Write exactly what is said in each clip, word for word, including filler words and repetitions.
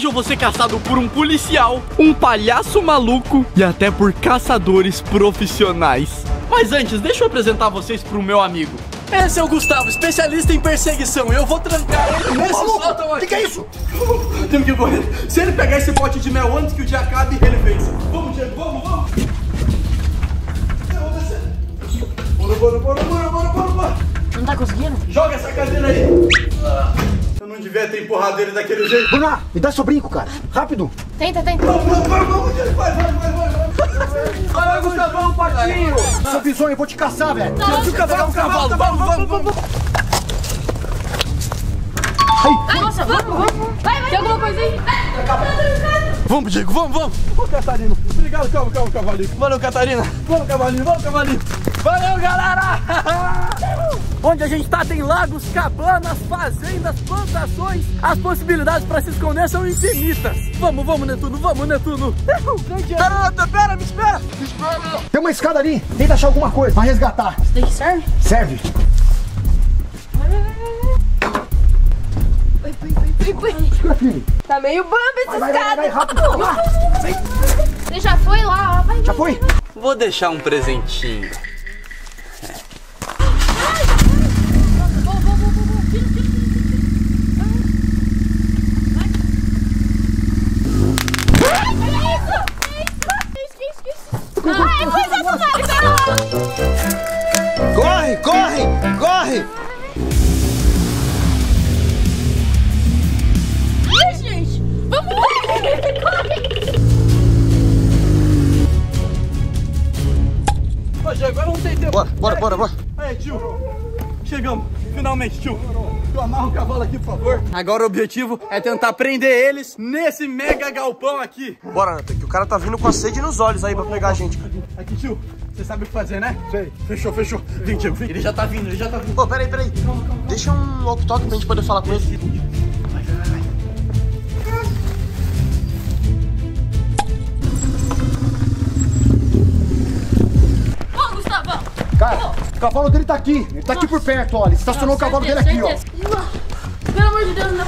Hoje eu vou ser caçado por um policial, um palhaço maluco e até por caçadores profissionais. Mas antes, deixa eu apresentar vocês pro meu amigo. Esse é o Gustavo, especialista em perseguição. Eu vou trancar ele nesse sótão aqui. O que, que é isso? Temos que correr. Se ele pegar esse pote de mel antes que o dia acabe, ele vence. Vamos, Diego, vamos, vamos. Bora, bora, bora, bora, bora, bora, bora. Não tá conseguindo? Joga essa cadeira aí. Eu não devia ter empurrado ele daquele jeito. Bruna, me dá seu brinco, cara. Rápido. Tenta, tenta. Vamos, vamos, vamos, vamos, Diego. Vai, vai, vai, vai. Vai, Gustavão, patinho. Seu bisonho, eu vou te caçar, velho. Deixa eu pegar um cavalo. Vamos, vamos, vamos. Ai, nossa, vamos, vamos. Vai, vai. Tem alguma coisa aí? Vamos, Diego, vamos, vamos. Ô, Catarina. Obrigado, calma, calma, cavalinho. Valeu, Catarina. Vamos, cavalinho, vamos, cavalinho. Valeu, galera. Onde a gente tá tem lagos, cabanas, fazendas, plantações. As possibilidades pra se esconder são infinitas. Vamos, vamos, Netuno, vamos, Netuno. Pera, pera, me espera. Me espera. Tem uma escada ali. Tenta achar alguma coisa pra resgatar. Isso daqui serve? Serve. Vai, vai, vai, vai, vai. Segura, filho. Tá meio bambi essa Vai, vai, vai, vai, escada. rápido. Vamos lá. Vem. Você já foi lá, ó. Vai, Já vai, foi? vai, vai. Vou deixar um presentinho. Vou, vou, vou, vou, vou. Tira, tira, tira, tira. Vai. Ai, que isso? Que isso? Que isso? Que isso? Ai, coisa do mar. Corre, corre, corre. Ai, gente. Vamos lá. Corre. Ô, Diego, agora não tem tempo. Bora, bora, bora, bora. Aí, tio. Chegamos. Finalmente, tio. Tu amarra o cavalo aqui, por favor. Agora o objetivo é tentar prender eles nesse mega galpão aqui. Bora, Nathan, que o cara tá vindo com a sede nos olhos aí pra pegar a gente. Aqui, tio. Você sabe o que fazer, né? Sei. Fechou, fechou. Vem, Diego, vem. Ele já tá vindo, ele já tá vindo. Ô, peraí, peraí. Deixa um walkie-talkie pra gente poder falar com ele. Vai, vai, vai. Vamos, Gustavão. Cara, o cavalo dele tá aqui. Ele tá aqui por perto, olha. Ele estacionou o cavalo dele aqui, ó. Pelo amor de Deus, não.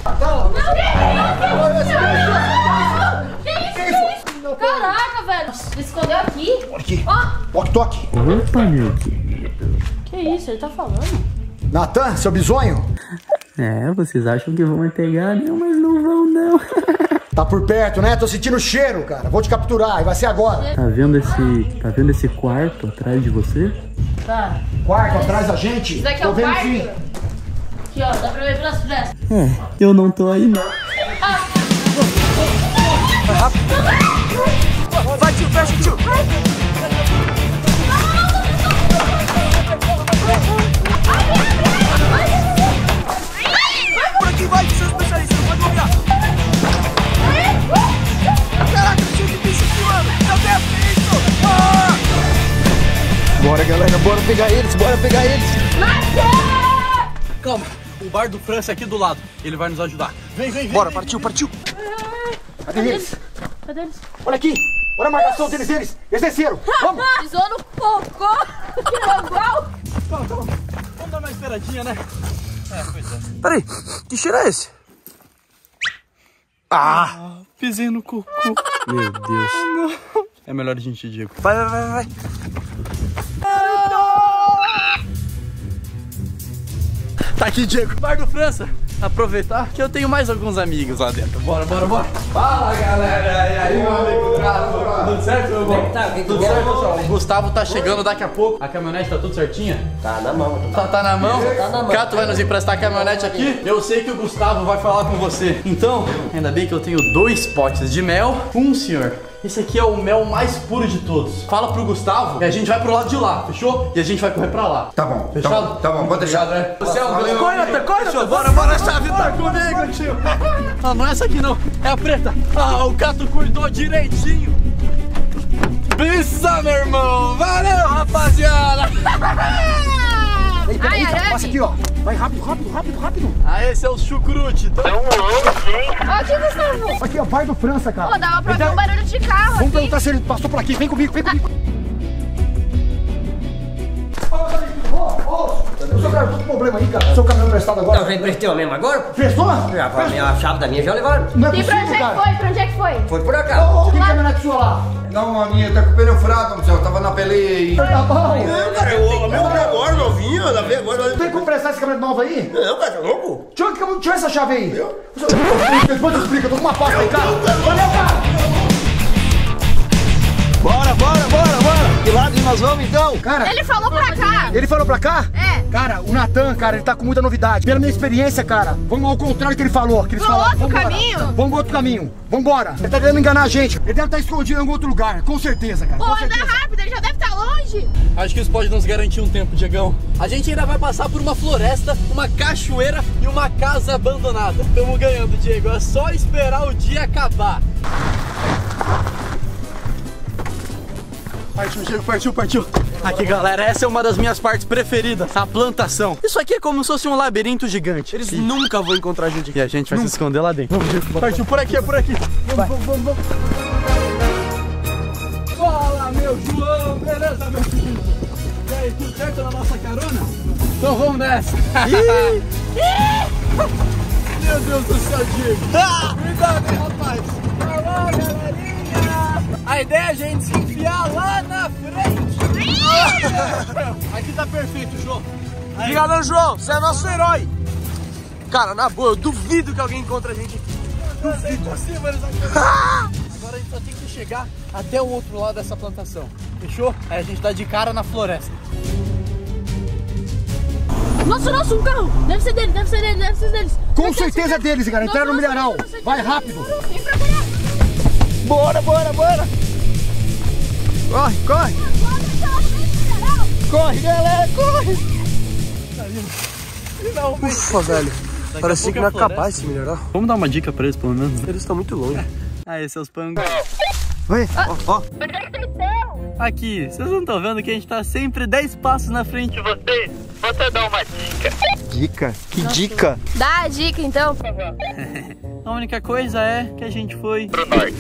Que isso? Que isso? Caraca, velho. Ele escondeu aqui. Olha aqui. Ó. Walkie-talkie. Opa, meu querido. Que isso? Ele tá falando. Natan, seu bisonho. É, vocês acham que vão me pegar? Não, mas não vão, não. Tá por perto, né? Tô sentindo o cheiro, cara. Vou te capturar e vai ser agora. Tá vendo esse, tá vendo esse quarto atrás de você? Tá. Quarto atrás da gente. Isso daqui é Tô o vendo quarto? sim. Aqui, ó. Dá pra ver pelas frestas. É, eu não tô aí, não. Vai, tio, fecha, tio. Por aqui, vai, seu especialista, não pode bobear. Caraca, tio, que bicho aqui, mano. Meu Deus, que é isso? Ah! Bora, galera. Bora pegar eles. Bora pegar eles. Calma, o bar do França é aqui do lado. Ele vai nos ajudar. Vem, vem, vem. Bora, vem. partiu, partiu. Cadê eles? Cadê eles? Olha aqui. Olha a marcação deles, eles. Eles desceram. Vamos. Pisou no cocô. Que legal. Calma, calma. Vamos dar uma esperadinha, né? É, pois é. Peraí, que cheiro é esse? Ah! Pisei no cocô. Meu Deus. Não. É melhor a gente ir, Diego. Vai, vai, vai, vai. Tá aqui, Diego. Bar do França. Aproveitar que eu tenho mais alguns amigos lá dentro. Bora, bora, bora. Fala, galera. E aí, meu amigo Gustavo? Tudo certo, meu irmão? Tá, Tudo certo, pessoal? O Gustavo tá chegando daqui a pouco. A caminhonete tá tudo certinha? Tá na mão. Tá, tá na mão? Tá na mão. Cato vai nos emprestar a caminhonete aqui. Eu sei que o Gustavo vai falar com você. Então, ainda bem que eu tenho dois potes de mel. Um, senhor. Esse aqui é o mel mais puro de todos. Fala pro Gustavo e a gente vai pro lado de lá, fechou? E a gente vai correr pra lá. Tá bom. Fechado? Tá bom, pode deixar. Obrigado, né? Você é o grande. Corre, Natan, corre, Natan. Bora, bora, a chave tá comigo, tio. Ah, não é essa aqui não. É a preta. Ah, o Cato cuidou direitinho. Pensa, meu irmão. Valeu, rapaziada. Ei, peraí, Ai, cara, arame. passa aqui, ó. Vai rápido, rápido, rápido, rápido. Ah, esse é o chucrute. Então... Ó, aqui, Gustavo. Aqui, ó, bar do França, cara. Pô, dava pra Então, ver um barulho de carro vamos aqui. perguntar se ele passou por aqui. Vem comigo, vem comigo. O seu cara, tô com problema aí, cara. Seu caminhão emprestado agora. Eu já emprestei o mesmo agora? Prestou? Já, a, minha, a chave da minha já levaram. Não é E pra possível, onde é que cara. foi? Pra onde é que foi? Foi por acaso. Ô, que caminhonete sua lá? Não, a minha tá com o pneu furado, não sei, eu tava na peleia aí. Tá bom. Não, cara, eu lavei agora, novinho, eu lavei agora. Tem como prestar esse caminhonete novo aí? Não, cara, tá louco? Deixa eu, deixa eu essa chave aí. Depois eu explico, eu tô com uma pasta aí, cara. Valeu, cara. Bora, bora, bora, bora. Que lado nós vamos então? Cara, Ele falou pra cá. ele falou pra cá? É. Cara, o Natan, cara, ele tá com muita novidade. Pela minha experiência, cara, vamos ao contrário do que ele falou. Que eles Pro falaram. outro Vambora. caminho? Vamos pro outro caminho. Vambora. Ele tá querendo enganar a gente. Ele deve estar escondido em algum outro lugar. Com certeza, cara. Pô, Com anda certeza. rápido, ele já deve estar longe. Acho que isso pode nos garantir um tempo, Diegão. A gente ainda vai passar por uma floresta, uma cachoeira e uma casa abandonada. Estamos ganhando, Diego. É só esperar o dia acabar. Partiu, Diego, partiu, partiu. Aqui, galera, essa é uma das minhas partes preferidas, a plantação. Isso aqui é como se fosse um labirinto gigante. Eles nunca vão encontrar a gente aqui. E a gente vai nunca se esconder lá dentro. Vamos, Diego. Partiu, por aqui, é por aqui. Vamos, vamos, vamos, vamos. Fala, meu João, beleza, meu filho? E aí, tudo certo na nossa carona? Então vamos nessa. Meu Deus do céu, Diego. Cuidado, hein, rapaz. Alô, galerinha. A ideia é a gente se enfiar lá na frente. Aqui tá perfeito, João. Obrigado, João, você é nosso herói. Cara, na boa, eu duvido que alguém encontre a gente aqui. É impossível eles acreditarem. Agora a gente só tem que chegar até o outro lado dessa plantação. Fechou? Aí a gente tá de cara na floresta. Nossa, nossa, um carro. Deve ser dele, deve ser dele, deve ser deles. Com certeza é deles, cara. Entraram no milharal. Vai rápido. Vem pra cá. Bora, bora, bora. Corre, corre. Corre, galera, corre. Ufa, velho. Parecia que não ia acabar esse mineral. Vamos dar uma dica pra eles, pelo menos. Eles estão muito longe. Aí, seus pangos. Oi, ó, ó. Aqui, vocês não estão vendo que a gente tá sempre dez passos na frente de vocês? Vou até dar uma dica. Dica? Que dica? Dá a dica, então. A única coisa é que a gente foi pro norte.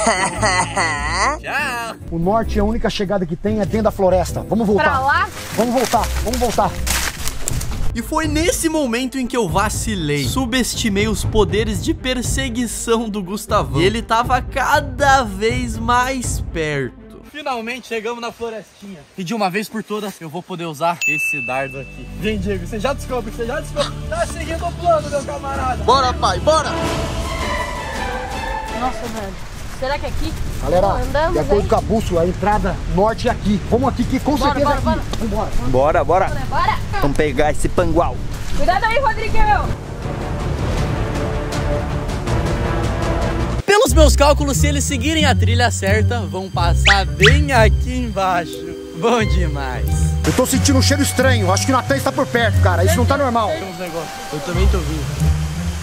Tchau. O norte, a única chegada que tem é dentro da floresta. Vamos voltar. Pra lá? Vamos voltar, vamos voltar. E foi nesse momento em que eu vacilei. Subestimei os poderes de perseguição do Gustavão. E ele tava cada vez mais perto. Finalmente chegamos na florestinha. E de uma vez por todas eu vou poder usar esse dardo aqui. Vem, Diego, você já descobre, você já descobre. Tá seguindo o plano, meu camarada. Bora, pai, bora! Nossa, velho. Será que é aqui? Galera, Andamos, de acordo hein? com a bússola, a entrada norte é aqui. Vamos aqui, que com Bora, certeza bora, é aqui. Vambora. Bora, bora! Bora. Vamos pegar esse pangual. Cuidado aí, Rodriguinho. Pelos meus cálculos, se eles seguirem a trilha certa, vão passar bem aqui embaixo. Bom demais. Eu tô sentindo um cheiro estranho. Acho que o Natan está por perto, cara. Isso não tá normal. Tem uns negócios. Eu também tô vindo.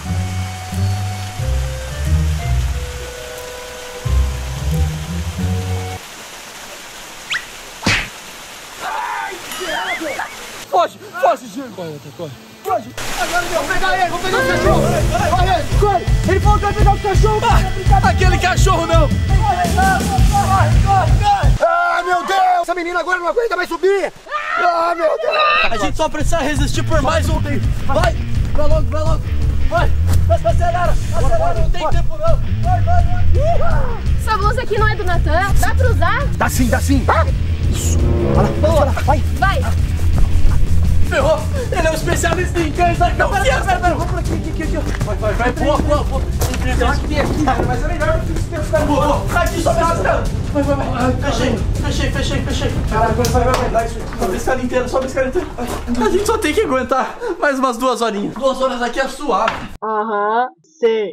Foge, foge, Diego. Corre, corre. Foge. Agora deu. Vamos pegar ele, vamos pegar o cachorro. Corre, corre. Ele falou que vai pegar o cachorro. Ah, aquele cachorro não. Corre, corre, corre, corre. Ah, meu Deus! Essa menina agora não aguenta mais subir! Ah, meu Deus! A gente só precisa resistir por mais um tempo. Vai, vai logo, vai logo. Vai, acelera, acelera, não tem tempo não. Vai, vai, vai. Essa blusa aqui não é do Natan. Dá pra usar? Dá sim, dá sim! Isso! Olha lá, vai! Vai. Ferrou, ele é um especialista em cães. Não, pera, pera, pera, pera. Vamos por aqui, aqui, aqui, aqui. Vai, vai, vai, boa, boa, boa. Eu acho que tem aqui, cara, mas é melhor do que você ficar boa, boa. Aqui, sobe a escada. Vai, vai, vai. Fechei, fechei, fechei, fechei. Caralho, vai, vai, vai, vai. Sobe a escada inteira, sobe a escada inteira. A gente só tem que aguentar mais umas duas horinhas. Duas horas aqui é suave. Aham, sei.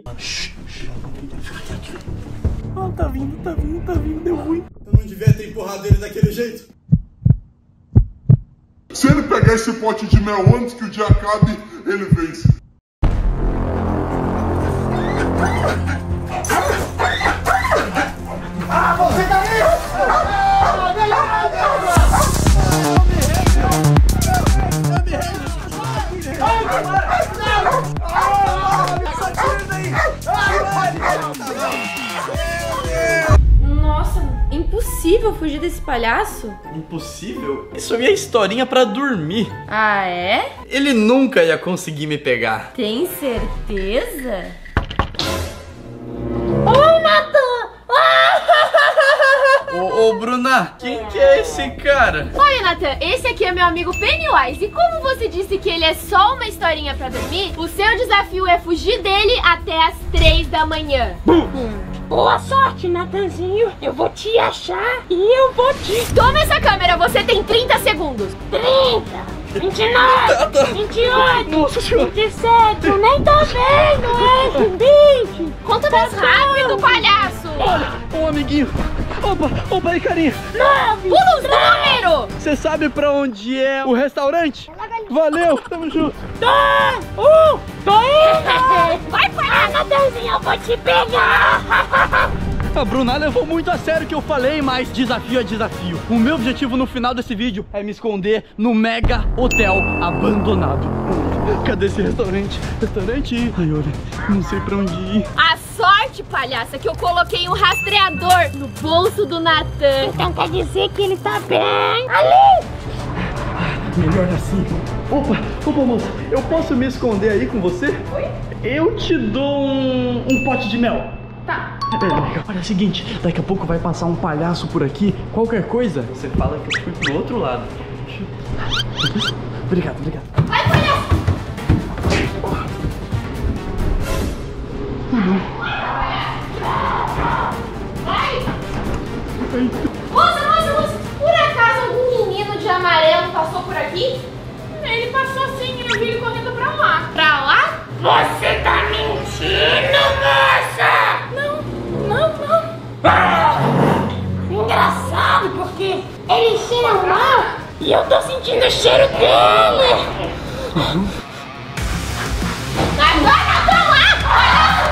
Ah, tá vindo, tá vindo, tá vindo, deu ruim. Eu não devia ter empurrado ele daquele jeito. Se ele pegar esse pote de mel antes que o dia acabe, ele vence. Ah, você tá aí! Ah, meu Nossa, impossível. impossível fugir desse palhaço? Impossível? Isso é minha historinha pra dormir. Ah, é? Ele nunca ia conseguir me pegar. Tem certeza? Oi, Nathan! Ô, ô, Bruna, quem que é esse cara? Olha, Nathan, esse aqui é meu amigo Pennywise. E como você disse que ele é só uma historinha pra dormir, o seu desafio é fugir dele até as três da manhã. Boa sorte, Natanzinho. Eu vou te achar e eu vou te... Toma essa câmera, você tem trinta segundos. trinta, vinte e nove, vinte e oito, Nossa senhora. vinte e sete, eu nem tô vendo, hein? vinte. Conta mais rápido, palhaço. Olha, um amiguinho. Opa, opa aí, carinha. nove. Pula os números. Você sabe pra onde é o restaurante? Valeu, tamo junto. dois, um, tô indo. Vai, Ah, palhaço. Natanzinho, eu vou te pegar. A Bruna levou muito a sério o que eu falei, mas desafio é desafio. O meu objetivo no final desse vídeo é me esconder no mega hotel abandonado. Cadê esse restaurante? Restaurante? Ai, olha, não sei pra onde ir. A sorte, palhaça, que eu coloquei um rastreador no bolso do Nathan. Então quer dizer que ele tá bem ali. Melhor assim. Opa, opa, moça, eu posso me esconder aí com você? Oi? Eu te dou um, um pote de mel. Tá. É, olha, é o seguinte, daqui a pouco vai passar um palhaço por aqui. Qualquer coisa, você fala que eu fui pro outro lado. Obrigado, obrigado. Vai, palhaço. Vai. Moça, moça, moça. Por acaso algum menino de amarelo passou por aqui? Ele passou sim, eu vi ele correndo pra lá. Pra lá? Você tá mentindo, moça! Não, não, não. Ah, engraçado, porque ele cheira mal e eu tô sentindo o cheiro dele. Agora pra lá!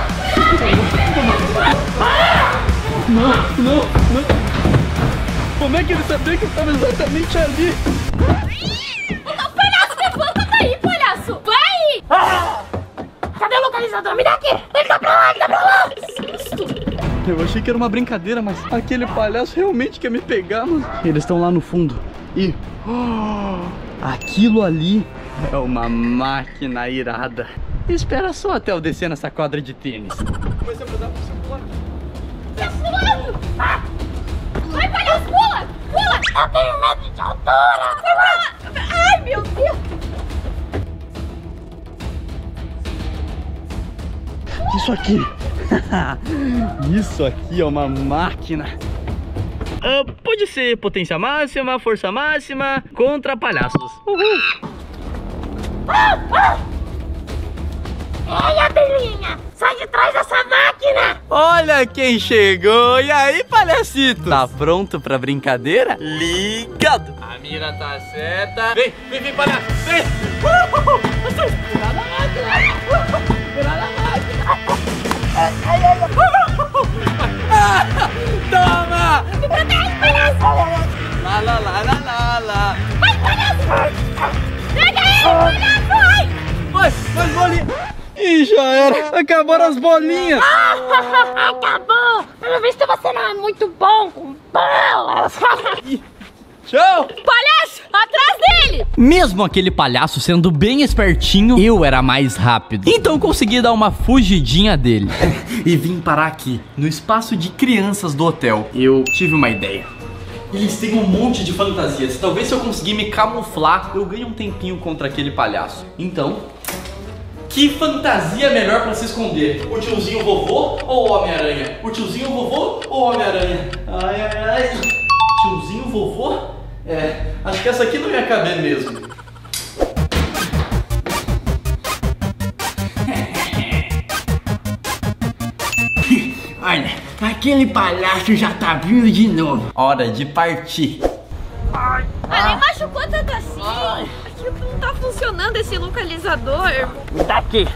Não, não, não. Como é que ele sabia que eu estava exatamente ali? Não, palhaço, levanta daí, palhaço! Vai! Ah, cadê o localizador? Me dá aqui! Ele tá pra lá, ele tá pra lá! Eu achei que era uma brincadeira, mas aquele palhaço realmente quer me pegar, mano. Eles estão lá no fundo. E oh, aquilo ali é uma máquina irada. Espera só até eu descer nessa quadra de tênis. Comecei a mudar pro seu pular. Tá pulando! Ah. Vai, palhaço, pula! Pula! Eu tenho medo de altura! Ai, meu Deus! Isso aqui. Isso aqui é uma máquina. Uh, pode ser potência máxima, força máxima contra palhaços. Uhul. Ah, ah. Ei, Adelinha! Sai de trás dessa máquina! Olha quem chegou! E aí, palhacito? Tá pronto pra brincadeira? Ligado! A mira tá certa. Vem, vem, vem, palhaço! Vem! Uhul. Virar na máquina! Virar na máquina! Ai, ai, ai! Ah, toma! Me protege, palhaço! Lá, lá, lá, lá, lá, lá! Vai, palhaço! Pega ele, palhaço! Vai! Vai, vai, bolinha! Ih, já era! Acabaram as bolinhas! Ah, acabou! Pelo visto você não é muito bom com bolas! Tchau! Palhaço, atrás dele! Mesmo aquele palhaço sendo bem espertinho, eu era mais rápido. Então consegui dar uma fugidinha dele. E vim parar aqui, no espaço de crianças do hotel. Eu tive uma ideia. Eles têm um monte de fantasias. Talvez se eu conseguir me camuflar, eu ganhe um tempinho contra aquele palhaço. Então, que fantasia melhor pra se esconder? O tiozinho vovô ou o Homem-Aranha? O tiozinho vovô ou o Homem-Aranha? Ai, ai, ai. Tiozinho vovô? É, acho que essa aqui não ia caber mesmo. Olha, aquele palhaço já tá vindo de novo. Hora de partir. Ah, nem machucou tanto assim. Aqui não tá funcionando esse localizador. Tá aqui.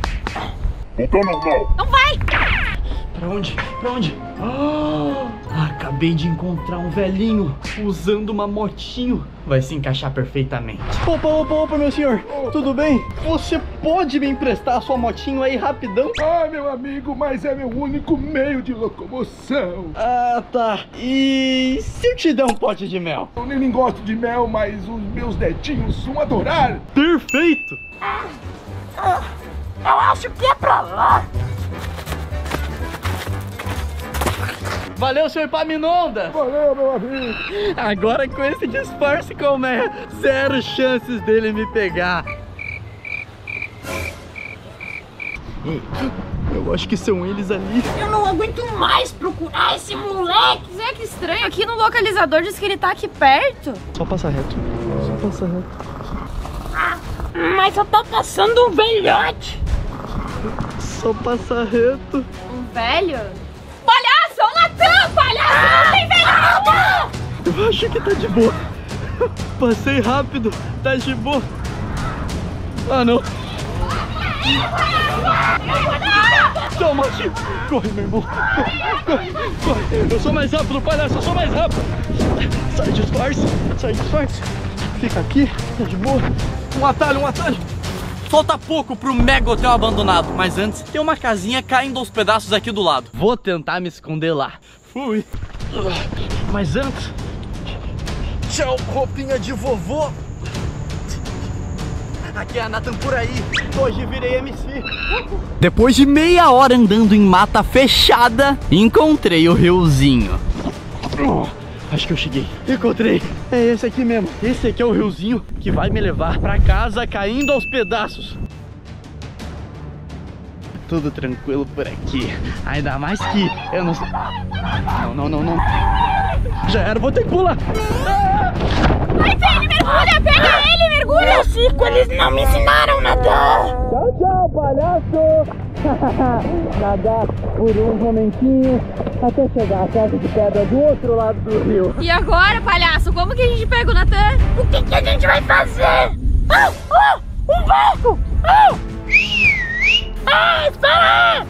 Voltou ao normal. Não vai! Pra onde? Pra onde? Oh, Acabei de encontrar um velhinho usando uma motinho. Vai se encaixar perfeitamente. Opa, opa, opa, meu senhor. Tudo bem? Você pode me emprestar a sua motinho aí rapidão? Ah, meu amigo, mas é meu único meio de locomoção. Ah, tá. E se eu te der um pote de mel? Eu nem gosto de mel, mas os meus netinhos vão adorar. Perfeito. Eu acho que é pra lá. Valeu, seu Epaminondas! Valeu, meu amigo! Agora com esse disfarce, como é? Zero chances dele me pegar. Eu acho que são eles ali. Eu não aguento mais procurar esse moleque. Zé, que estranho. Aqui no localizador diz que ele tá aqui perto. Só passa reto. Só passa reto. Ah, mas só tá passando um velhote. Só passa reto. Um velho? Palhaço, é o Natan! Palhaço, não tem velho! Eu acho que tá de boa. Passei rápido, tá de boa. Ah, não. Toma, tio. Corre, meu irmão. Corre, corre. Eu sou mais rápido, palhaço, eu sou mais rápido. Sai, disfarce, sai, disfarce. Fica aqui, tá de boa. Um atalho, um atalho. Falta pouco pro mega hotel abandonado, mas antes tem uma casinha caindo aos pedaços aqui do lado. Vou tentar me esconder lá. Fui. Mas antes... Tchau, roupinha de vovô. Aqui é a Nathan por aí. Hoje virei M C. Depois de meia hora andando em mata fechada, encontrei o riozinho. Acho que eu cheguei. Encontrei. É esse aqui mesmo. Esse aqui é o riozinho que vai me levar pra casa caindo aos pedaços. Tudo tranquilo por aqui. Ainda mais que eu não sei. Não, não, não, não. Já era, vou ter que pular. Vai, ele mergulha, pega ele, mergulha. Meu Chico, eles não me ensinaram a nadar. Tchau, tchau, palhaço. Nadar por um momentinho até chegar à casa de pedra do outro lado do rio. E agora, palhaço, como que a gente pega o Natan? O que, que a gente vai fazer? Ah, ah, um barco! Ah, ah, espera!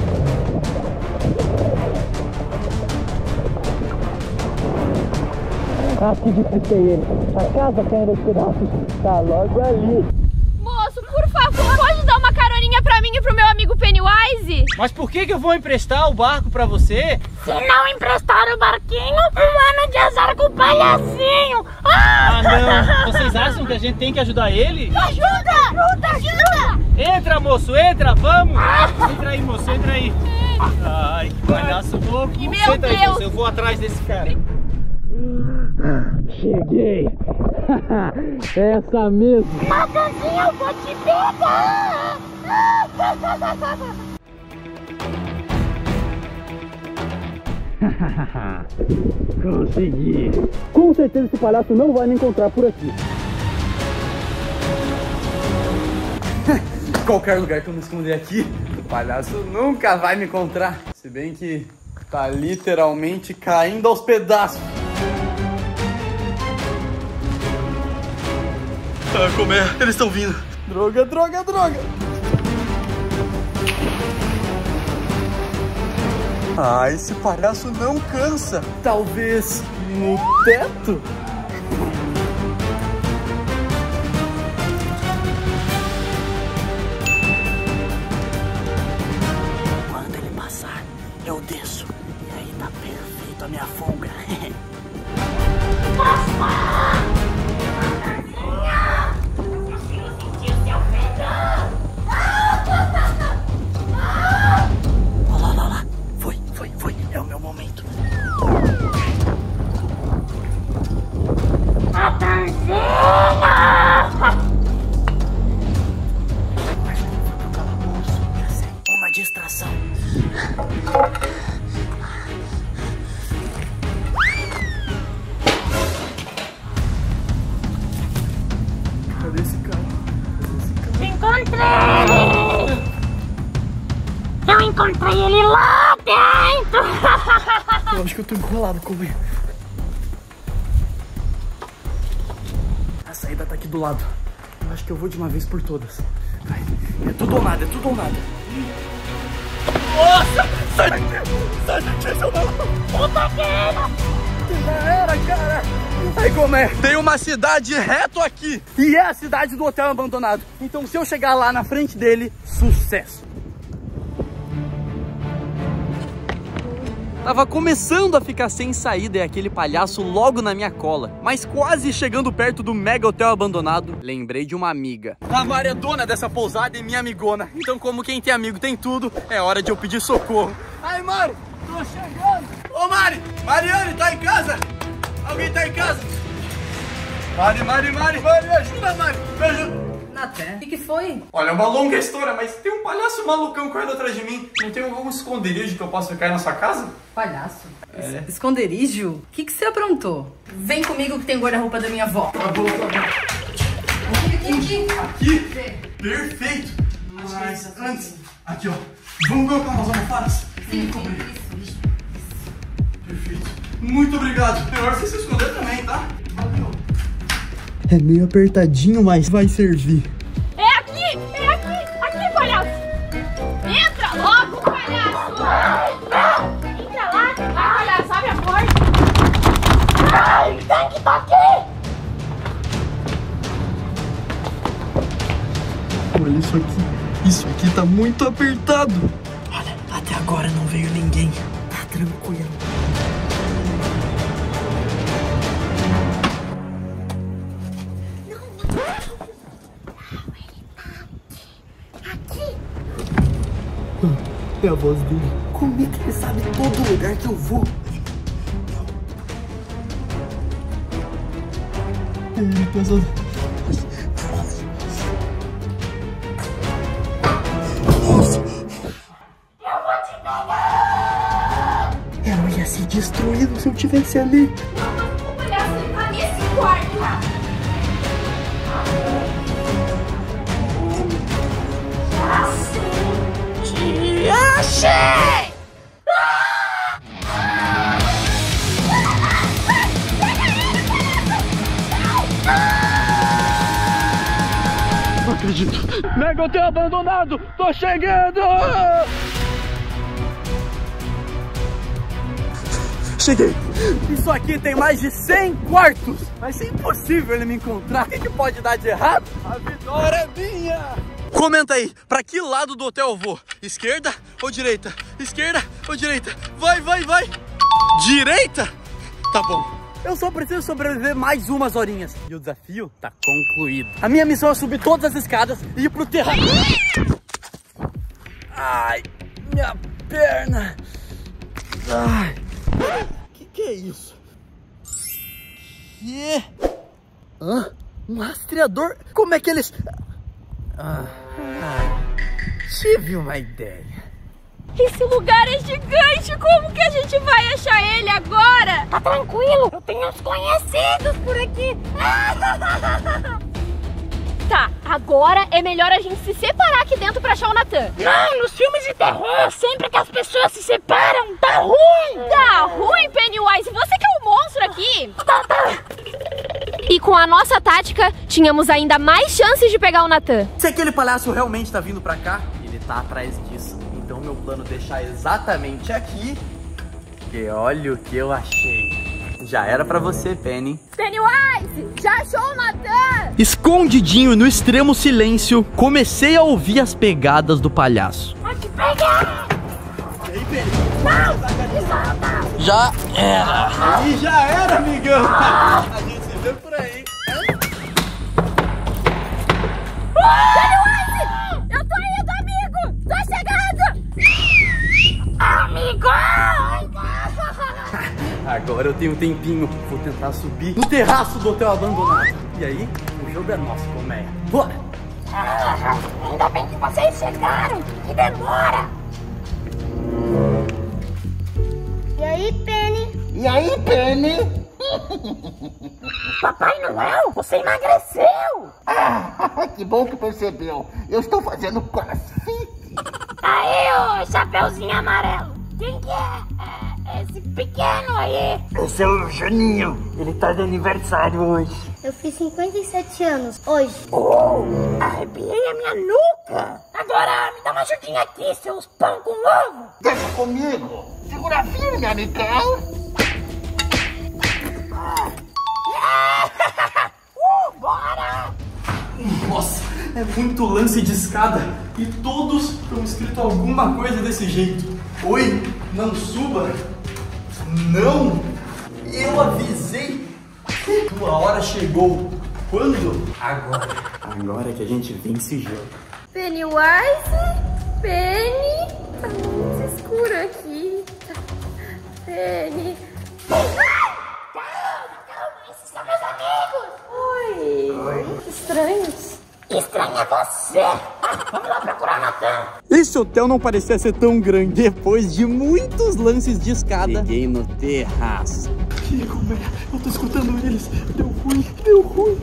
Acho que despistei ele. A casa caindo aos pedaços tá logo ali. Moço, por favor, pode dar uma caroninha pra mim e pro meu amigo Pennywise? Mas por que que eu vou emprestar o barco pra você? Se não emprestar o barquinho, um ano de azar com o palhacinho! Ah, Ah, não! Vocês acham que a gente tem que ajudar ele? ajuda! Ajuda, ajuda! Entra, moço, entra, vamos! Entra aí, moço, entra aí! Ai, que palhaço louco! E meu Senta aí, Deus! moço, eu vou atrás desse cara. Cheguei. Essa mesmo. Natanzinho, eu vou te pegar! Consegui. Com certeza esse palhaço não vai me encontrar por aqui. Qualquer lugar que eu me esconder aqui, o palhaço nunca vai me encontrar. Se bem que tá literalmente caindo aos pedaços. Ah, como é? Eles estão vindo. Droga, droga, droga. Ah, esse palhaço não cansa. Talvez no teto? Quando ele passar, eu desço. E aí tá perfeito a minha folga. Olha lá, olha lá. Foi, foi, foi. É o meu momento. Natanzinho! Uma distração. Cadê esse cara? Encontrei! Eu encontrei ele lá dentro! Eu acho que eu tô enrolado com ele. A saída tá aqui do lado. Eu acho que eu vou de uma vez por todas. Vai. É tudo ou nada, é tudo ou nada. Nossa! Sai daqui! sensacional. Puta que era. Já era, cara. Aí como é? Tem uma cidade reto aqui. E é a cidade do hotel abandonado. Então se eu chegar lá na frente dele, sucesso. Tava começando a ficar sem saída e aquele palhaço logo na minha cola. Mas quase chegando perto do mega hotel abandonado, lembrei de uma amiga. A Mari é dona dessa pousada e minha amigona. Então como quem tem amigo tem tudo, é hora de eu pedir socorro. Ai, Mari, tô chegando. Ô, Mari, Mariane, tá em casa? Alguém tá em casa? Mari, Mari, Mari, Mari, me ajuda, Mari, me ajuda. Natan, o que, que foi? Olha, é uma longa história, mas tem um palhaço malucão correndo atrás de mim. Não tem algum esconderijo que eu possa ficar aí na sua casa? Palhaço? É. Esconderijo? O que, que você aprontou? Vem comigo que tem guarda-roupa da minha avó. Tá bom, tá bom. Aqui, aqui. Aqui? Perfeito. Mas antes, aqui ó, vamos colocar umas almofadas? Sim, isso. Perfeito. Muito obrigado. Melhor você se esconder também, tá? Valeu. É meio apertadinho, mas vai servir. É aqui! É aqui! Aqui, palhaço! Entra logo, palhaço! Entra lá! Vai, palhaço, abre a porta! Ai, o tanque tá aqui! Olha isso aqui. Isso aqui tá muito apertado. Olha, até agora não veio ninguém. Tá tranquilo. É a voz dele. Como é que ele sabe todo lugar que eu vou? Ele pensou... Nossa! Eu vou te pegar! Eu ia ser destruído se eu tivesse ali. O palhaço ele tá nesse quarto! Achei! Não acredito. Mega hotel abandonado. Tô chegando. Cheguei. Isso aqui tem mais de cem quartos. Vai ser impossível ele me encontrar. O que, que pode dar de errado? A vitória é minha. Comenta aí, pra que lado do hotel eu vou? Esquerda ou direita? Esquerda ou direita? Vai, vai, vai! Direita? Tá bom. Eu só preciso sobreviver mais umas horinhas. E o desafio tá concluído. A minha missão é subir todas as escadas e ir pro terraço. Ai, minha perna. Ai. Que que é isso? Que? Hã? Um rastreador? Como é que eles... Ah, ah, tive uma ideia. Esse lugar é gigante! Como que a gente vai achar ele agora? Tá tranquilo, eu tenho uns conhecidos por aqui. Tá, agora é melhor a gente se separar aqui dentro pra achar o Natan. Não, nos filmes de terror, sempre que as pessoas se separam, tá ruim. Tá ruim, Pennywise? Você que é o monstro aqui? Tá, tá. E com a nossa tática, tínhamos ainda mais chances de pegar o Natan. Se aquele palhaço realmente tá vindo pra cá, ele tá atrás disso. Então meu plano é deixar exatamente aqui. E olha o que eu achei. Já era pra você, Penny. Pennywise, já achou o Natan? Escondidinho no extremo silêncio, comecei a ouvir as pegadas do palhaço. Vai te pegar! E aí, Penny? Não, me solta! Já era. E já era, amigão. A gente se vê por aí. Pennywise! Eu tô indo, amigo! Tô chegando! Amigo! Agora eu tenho um tempinho. Vou tentar subir no terraço do hotel abandonado. E aí, o jogo é nosso, colmeia. Bora! Ah, ainda bem que vocês chegaram. Que demora! E aí, Penny? E aí, Penny? Papai Noel, você emagreceu! Ah, que bom que percebeu. Eu estou fazendo crossfit. Aí, ô chapeuzinho amarelo. Quem que é? esse pequeno aí. Esse é o Juninho. Ele tá de aniversário hoje. Eu fiz cinquenta e sete anos hoje. Oh, arrepiei a minha nuca. Agora me dá uma ajudinha aqui, seus pão com ovo. Deixa comigo. Segura firme, amigão. uh, bora! Nossa, é muito lance de escada e todos estão escrito alguma coisa desse jeito. Oi, não suba. Não, eu avisei. Tua hora chegou. Quando? Agora. Agora que a gente vence esse jogo. Pennywise? Penny? Tá muito escuro aqui. Penny. Esses são meus amigos. Oi. Oi. Estranhos. Estranho é você. Vamos lá procurar Natan. Esse hotel não parecia ser tão grande. Depois de muitos lances de escada, cheguei no terraço. Que como é? Eu tô escutando eles. Deu ruim, deu ruim.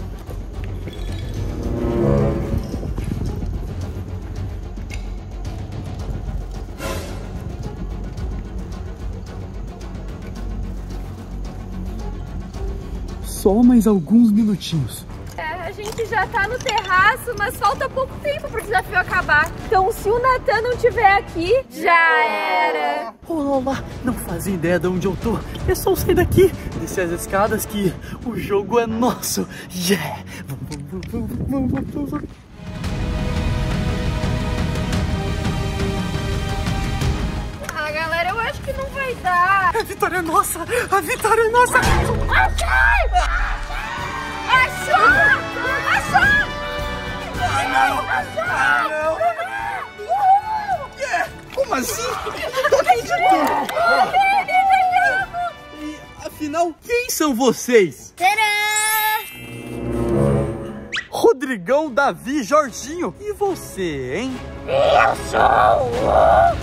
Só mais alguns minutinhos. É, a gente já tá no terraço, mas falta pouco tempo pro desafio acabar. Então, se o Natan não estiver aqui, já era. Olá, não fazia ideia de onde eu tô. É só eu sair daqui, descer as escadas que o jogo é nosso. Yeah! Vamos, vamos, vamos, vamos, vamos. Ah, galera, eu acho que não vai dar. A vitória é nossa! A vitória é nossa! Achei! Achou! Achou! Ah, não! Ah, não! Uh! Yeah. Como assim? Não tô acreditando! E, afinal, quem são vocês? Tcharam! Rodrigão, Davi, Jorginho. E você, hein? Eu sou o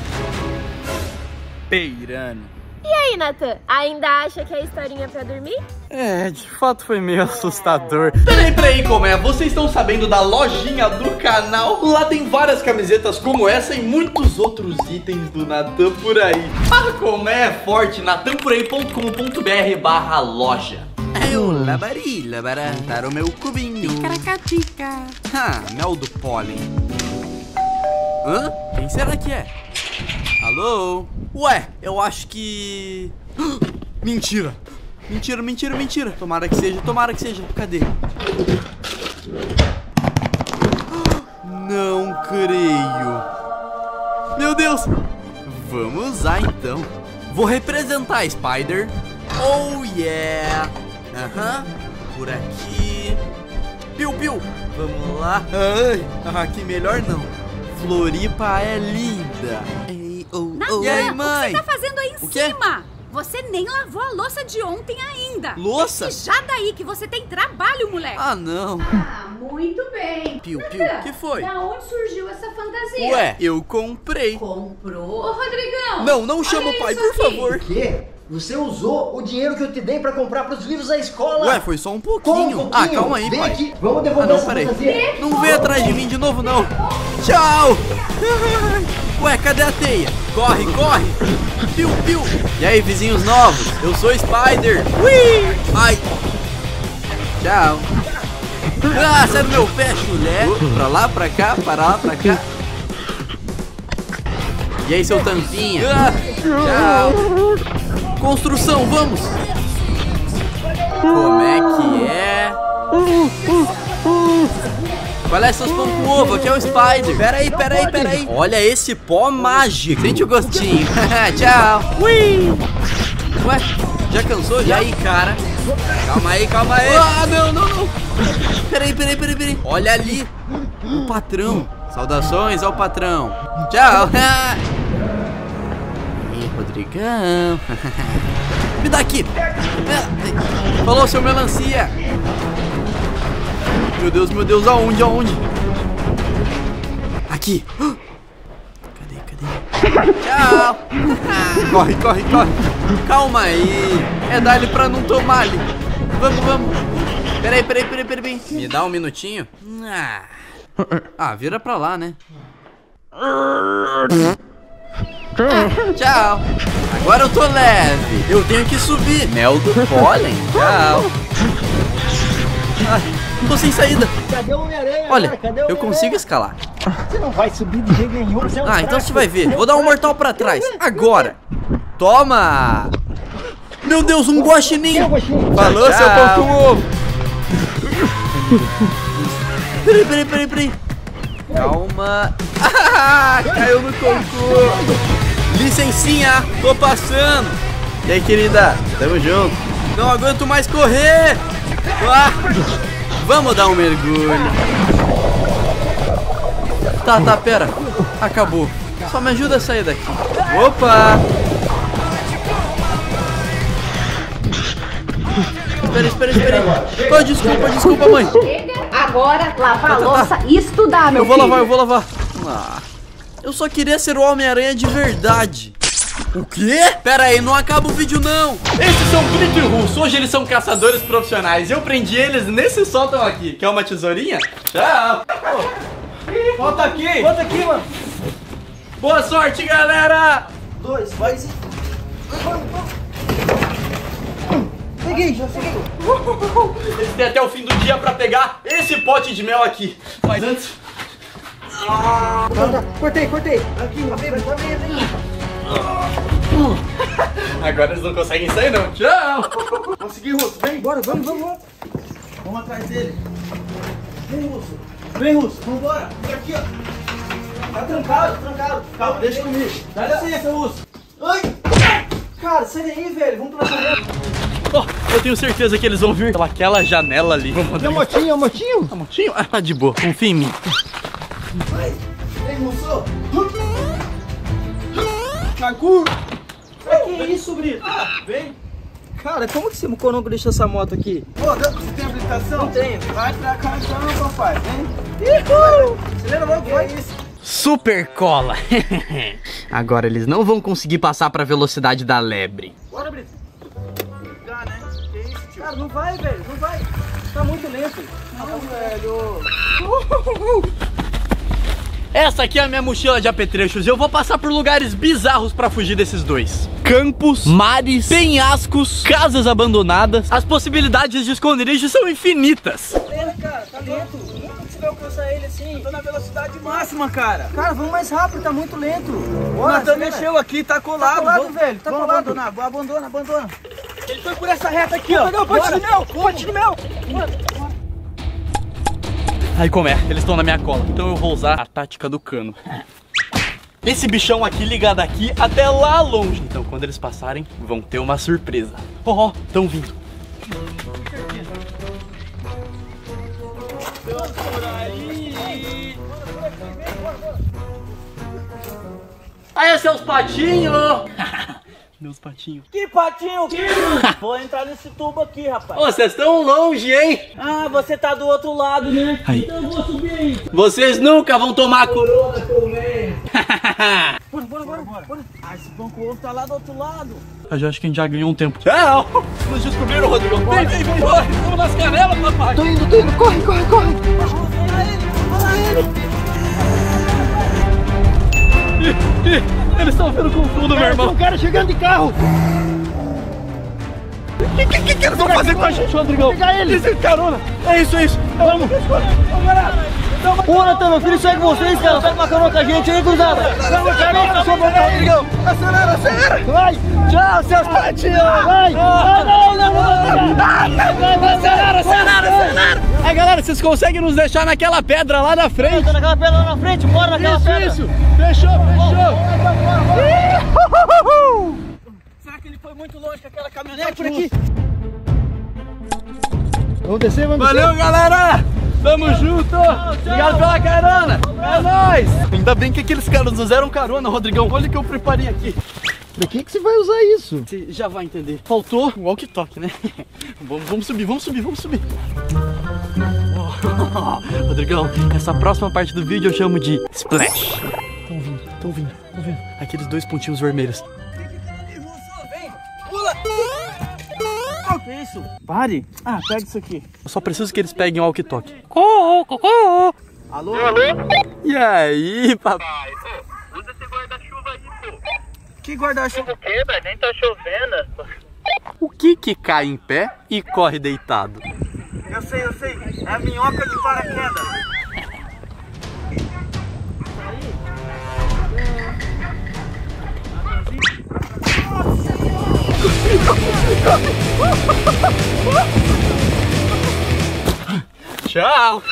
Peirano. E aí, Natan? Ainda acha que é historinha pra dormir? É, de fato foi meio assustador. Peraí, peraí, como é? Vocês estão sabendo da lojinha do canal? Lá tem várias camisetas como essa e muitos outros itens do Natan por aí. Ah, como é forte, natan por aí ponto com ponto br barra loja. Eu labari, labará, para o meu cubinho. Ticaracatica. Ah, mel do pólen. Hã? Quem será que é? Alô? Ué, eu acho que... Mentira! Mentira, mentira, mentira! Tomara que seja, tomara que seja. Cadê? Não creio! Meu Deus! Vamos lá então. Vou representar Spider. Oh yeah! Aham, por aqui. Piu, piu! Vamos lá. Ai, aqui melhor não. Floripa é linda. Ei, oh, oh. E aí, mãe? O que você tá fazendo aí em o quê? cima? Você nem lavou a louça de ontem ainda. Louça? Já daí que você tem trabalho, moleque. Ah, não. Ah, muito bem. Piu, piu, o que foi? Da onde surgiu essa fantasia? Ué, eu comprei. Comprou? Ô, Rodrigão. Não, não chama o pai, por aqui. favor. O quê? Você usou o dinheiro que eu te dei pra comprar pros livros da escola? Ué, foi só um pouquinho. Um pouquinho. Ah, calma aí, Vem pai. aqui. Vamos devolver ah, não, essa peraí. fantasia. Não vem atrás de mim de novo, não. Tchau. Ué, cadê a teia? Corre, corre. Piu, piu. E aí, vizinhos novos? Eu sou Spider. Ui. Ai. Tchau. Ah, sai do meu pé, chulé. Pra lá, pra cá, para lá, pra cá. E aí, seu tampinha? Ah, tchau. Construção, vamos! Como é que é? Qual é seus pão com ovo? Aqui é o Spider. Pera aí, pera aí, pera aí. Olha esse pó mágico. Sente o gostinho. Tchau. Ui. Ué, já cansou? Já? E aí, cara? Calma aí, calma aí. Ah, não, não, não. Pera aí, pera aí, pera aí, pera aí. Olha ali. O patrão. Saudações ao patrão. Tchau. Rodrigão. Me dá aqui. Falou, seu melancia. Meu Deus, meu Deus, aonde, aonde? Aqui. Cadê, cadê? Tchau. Corre, corre, corre. Calma aí. É dar-lhe pra não tomar ali. Vamos, vamos. Peraí, peraí, peraí, peraí. Me dá um minutinho. Ah, vira pra lá, né? Ah, tchau. Agora eu tô leve. Eu tenho que subir. Mel do pólen. Tchau. Ai, tô sem saída. Cadê o Homem-Aranha? Olha, Cadê o eu consigo escalar. Você não vai subir de jeito nenhum. Você é um Ah, então fraco. você vai ver. Vou dar um mortal pra trás. Agora. Toma. Meu Deus, um guaxininho. Falou, Tchau. seu pão com ovo. Peraí, peraí, peraí, peraí. Calma. Ah, caiu no cocô. Licencinha, tô passando. E aí, querida? Tamo junto. Não aguento mais correr. Ah, vamos dar um mergulho. Tá, tá, pera. Acabou. Só me ajuda a sair daqui. Opa! Espera, espera, espera. Oh, desculpa, desculpa, mãe. Agora, lavar Tá, a tá, louça tá. e estudar, meu Eu vou filho. lavar, eu vou lavar. Ah, eu só queria ser o Homem-Aranha de verdade. O quê? Pera aí, não acaba o vídeo não. Esses são Brito e Russo. Hoje eles são caçadores profissionais. Eu prendi eles nesse sótão aqui. Quer uma tesourinha? Tchau. Volta aqui. Volta aqui, mano. Boa sorte, galera. Dois, mais. Peguei, já peguei. Eles têm até o fim do dia pra pegar esse pote de mel aqui. Mas antes... Ah, tá, tá. Cortei, cortei. Aqui, tá bem, tá bem, bem. Agora eles não conseguem sair não. Tchau. Consegui, Russo. Vem, bora, vamos, vamos, vamos. Vamos atrás dele. Vem, Russo. Vem, Russo. Vambora. Fica aqui, ó. Tá trancado, trancado. Calma, deixa comigo. Dá licença, Russo. Ai. Cara, sai daí, velho. Vamos pra janela. Oh, eu tenho certeza que eles vão vir pelaquela janela ali. Vamos, E o motinho, e o motinho? A motinho? Ah, tá de boa. Confia em mim. Vai. Vem, Russo. Cacu. Que isso, Brito? Vem. Cara, como que esse Mocorongo deixou essa moto aqui? Pô, você tem habilitação? Não tenho. Vai pra cá então, papai. Vem. Uhul. Acelera logo, vai. isso? Super cola. Agora eles não vão conseguir passar pra velocidade da lebre. Bora, Brito. Ligar, né? Que isso, tio? Cara, não vai, velho. Não vai. Tá muito lento. Não, velho. Essa aqui é a minha mochila de apetrechos. Eu vou passar por lugares bizarros pra fugir desses dois. Campos, mares, penhascos, casas abandonadas. As possibilidades de esconderijo são infinitas. Tá lento, cara. Tá lento. Nunca que você vai alcançar ele assim. Eu tô na velocidade máxima, cara. Cara, vamos mais rápido. Tá muito lento. O Bora, Natan acelera. mexeu aqui, tá colado. Tá colado, Vamos- velho. Tá vamos colado. abandonar, abandona, abandona. Ele foi por essa reta aqui, ó. Cadê o pote Bora. de mel? Pote de mel. Aí como é? Eles estão na minha cola. Então eu vou usar a tática do cano. Esse bichão aqui liga daqui até lá longe. Então quando eles passarem, vão ter uma surpresa. Ó, ó, estão vindo. Aí, seus patinhos! Meus patinhos. Que patinho, que? Vou entrar nesse tubo aqui, rapaz. Ô, vocês estão longe, hein? Ah, você tá do outro lado, né? Aí. Então eu vou subir aí. Vocês nunca vão tomar a coroa que eu venho. Bora, bora, bora, bora, bora. Ah, esse banco ovo tá lá do outro lado. Eu já acho que a gente já ganhou um tempo. Tchau! Nos descobriram, Rodrigo. Vem, vem, vem, bora. Vamos nas canelas, papai. Tô indo, tô indo. Corre, corre, corre. Eles estão vendo com tudo, meu irmão. Tem um cara chegando de carro. O que, que, que, que eles vão fazer com a gente, Rodrigão? Pegar ele. Eles carona. É isso, é isso. Vamos. Ô, Natan, meu filho segue vocês, cara. Pega uma carona com a gente aí, cruzada. Vamos, carona, sua boca, Rodrigão. Acelera, acelera. Vai. Tchau, seus patinhos. Vai. Não, não, não, não. Acelera, acelera, acelera. Aí, galera, vocês conseguem nos deixar naquela pedra lá na frente? Tá naquela pedra lá na frente, bora naquela Isso, pedra. isso. Fechou, fechou. Será que ele foi muito longe com aquela caminhonete Por aqui. Russo? Vamos descer, vamos Valeu, descer. galera. Tamo junto. Obrigado pela carona. É nóis. Ainda bem que aqueles caras nos deram carona, Rodrigão. Olha o que eu preparei aqui. Pra que que você vai usar isso? Você já vai entender. Faltou o walkie-talkie, né? vamos, vamos subir, vamos subir, vamos subir. Oh, Rodrigão, essa próxima parte do vídeo eu chamo de splash. Tão vindo, tão vindo, tão vindo. Aqueles dois pontinhos vermelhos. Pula! Que isso? Pare! Ah, pega isso aqui. Eu só preciso que eles peguem o walkie-talkie. Alô? Alô? E aí, papai? Usa esse guarda-chuva aí, pô. Que guarda-chuva? O quê, velho? Nem tá chovendo. O que que cai em pé e corre deitado? Eu sei, eu sei. É a minhoca de paraquedas. Tchau!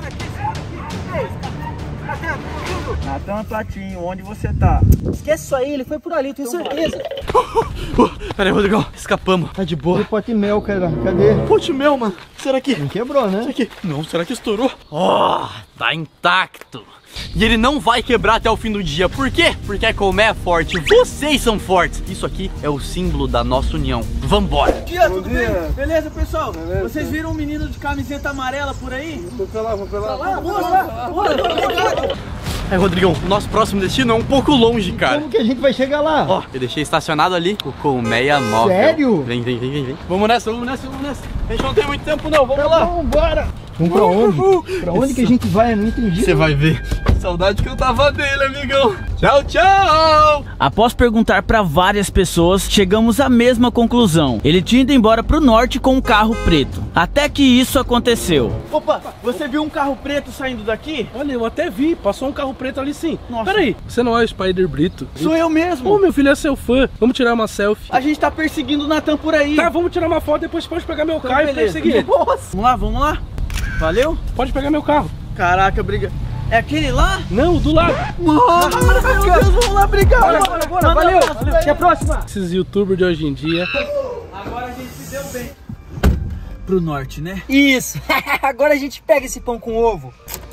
Natan Platinho, onde você tá? Esquece isso aí, ele foi por ali, tenho certeza. Uh, uh, pera aí, Rodrigão, escapamos, tá de boa. E o pote de mel, cara, cadê? Pote de mel, mano, será que... Não quebrou, né? Será que... Não, será que estourou? Ó, oh, tá intacto. E ele não vai quebrar até o fim do dia. Por quê? Porque a colmeia é forte. Vocês são fortes. Isso aqui é o símbolo da nossa união. Vambora. Bom dia, tudo bem? Beleza, pessoal? Beleza. Vocês viram um menino de camiseta amarela por aí? Vou pra lá, vou pra lá. Vou lá, vou lá. Obrigado. É, Rodrigão, o nosso próximo destino é um pouco longe, cara. Como que a gente vai chegar lá? Ó, eu deixei estacionado ali o colmeia móvel. Sério? Vem, vem, vem, vem, vem. Vamos nessa, vamos nessa, vamos nessa. A gente não tem muito tempo não, vamos lá. Vamos embora. Vamos pra onde? Pra onde que a gente vai? Eu não entendi. Você vai ver. Saudade que eu tava dele, amigão. Tchau, tchau. Após perguntar pra várias pessoas, chegamos à mesma conclusão. Ele tinha ido embora pro norte com um carro preto. Até que isso aconteceu. Opa, você viu um carro preto saindo daqui? Olha, eu até vi. Passou um carro preto ali sim. Nossa. Peraí, você não é o Spider Brito? Sou eu mesmo. Ô, meu filho é seu fã. Vamos tirar uma selfie. A gente tá perseguindo o Natan por aí. Tá, vamos tirar uma foto, depois você pode pegar meu Então, carro beleza. e perseguir. Nossa. Vamos lá, vamos lá. Valeu? Pode pegar meu carro. Caraca, briga. É aquele lá? Não, do lado. Mano, meu Deus, vamos lá brigar. Bora, bora, bora. Valeu. Valeu. Até a próxima. Esses youtubers de hoje em dia. Agora a gente se deu bem. Pro norte, né? Isso. Agora a gente pega esse pão com ovo.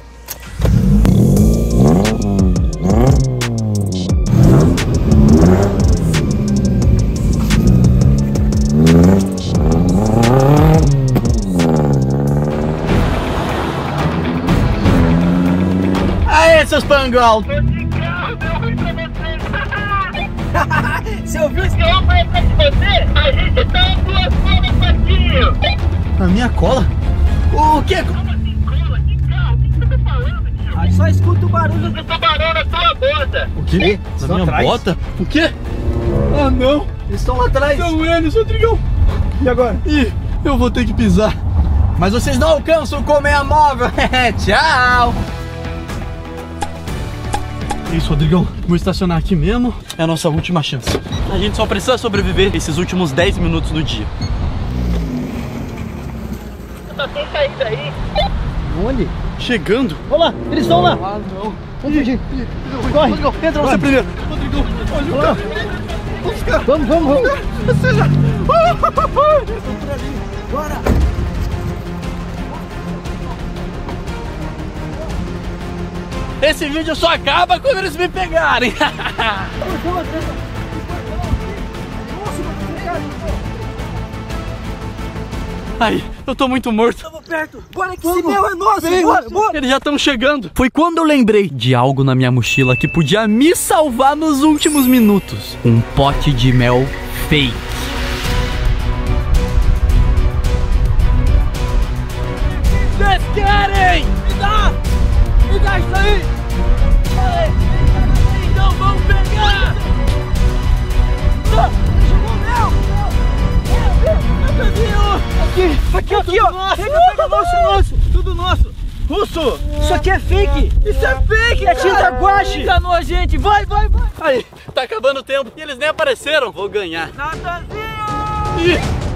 Aê, seus pangol! Você ouviu isso? Eu falei pra você, a gente tá em duas colas, Patinho. A minha cola? O que? Como assim cola? Que carro? O que você tá falando, tio? Aí só escuta o barulho do tubarão na sua bota. O quê? Na minha atrás? bota? O quê? Ah, não! Eles estão lá atrás. São eles, Rodrigão! E agora? Ih, eu vou ter que pisar. Mas vocês não alcançam o colmeia móvel. Tchau! Isso, Rodrigão, vou estacionar aqui mesmo. É a nossa última chance. A gente só precisa sobreviver esses últimos dez minutos do dia. Tá sem saída aí. Onde? Chegando? Olha lá, eles estão lá. Ah, não. Vamos fugir. Corre. Rodrigão, entra você primeiro. Rodrigão, olha o cara. Vamos, cara. Vamos, vamos, vamos. Você já... Bora. Esse vídeo só acaba quando eles me pegarem. Aí, eu tô muito morto. Tamo perto. Bora que esse meu é nosso. Vem, bora, bora. Eles já estão chegando. Foi quando eu lembrei de algo na minha mochila que podia me salvar nos últimos minutos. Um pote de mel fake. Vocês querem? Me dá! Me dá isso aí! Então vamos pegar! Chegou o meu! Aqui, aqui, aqui, ó! Pega, pega, nosso, nosso! Tudo nosso! Russo! Isso aqui é fake! Isso é fake! É tinta guache! Enganou a gente! Vai, vai, vai! Aí, tá acabando o tempo e eles nem apareceram! Vou ganhar! Natanzinho! Ih!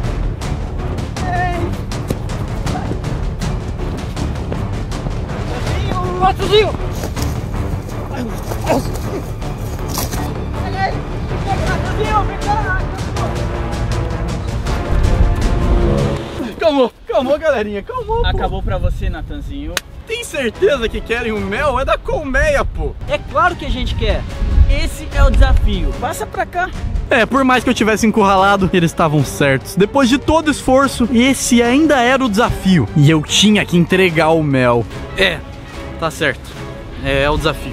Natanzinho! Calmou, calmou, galerinha, calmou. Acabou pra você, Natanzinho. Tem certeza que querem o mel? É da colmeia, pô. É claro que a gente quer. Esse é o desafio. Passa pra cá. É, por mais que eu tivesse encurralado, eles estavam certos. Depois de todo esforço, esse ainda era o desafio. E eu tinha que entregar o mel. É, tá certo. É, é o desafio.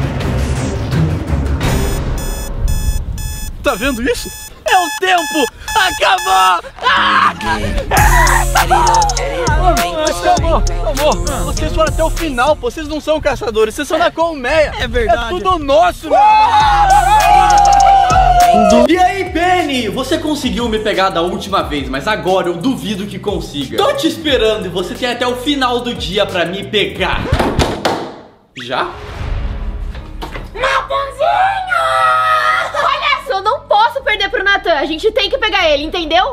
Tá vendo isso? É o tempo! Acabou! Ah! Acabou, acabou. Vocês foram até o final, pô. Vocês não são caçadores, vocês são da colmeia. É verdade. É tudo nosso, meu. E aí, Penny? Você conseguiu me pegar da última vez, mas agora eu duvido que consiga. Tô te esperando e você tem até o final do dia pra me pegar. Já? Natanzinho! Olha só, eu não posso perder pro Natan. A gente tem que pegar ele, entendeu?